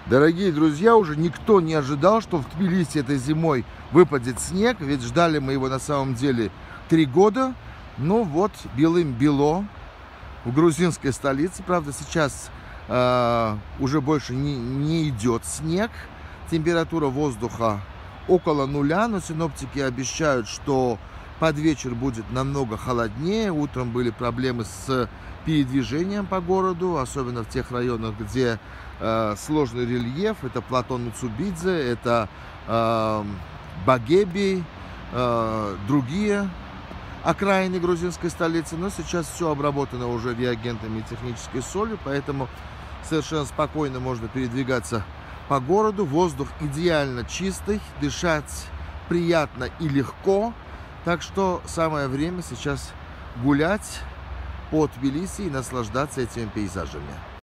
Дорогие друзья, уже никто не ожидал, что в Тбилиси этой зимой выпадет снег, ведь ждали мы его на самом деле 3 года. Ну вот, белым-бело в грузинской столице. Правда, сейчас уже больше не идет снег. Температура воздуха около нуля, но синоптики обещают, что под вечер будет намного холоднее. Утром были проблемы с передвижением по городу, особенно в тех районах, где сложный рельеф. Это плато Нуцубидзе, это Багеби, другие окраины грузинской столицы. Но сейчас все обработано уже реагентами и технической солью, поэтому совершенно спокойно можно передвигаться по городу. Воздух идеально чистый, дышать приятно и легко. Так что самое время сейчас гулять по Тбилиси и наслаждаться этими пейзажами.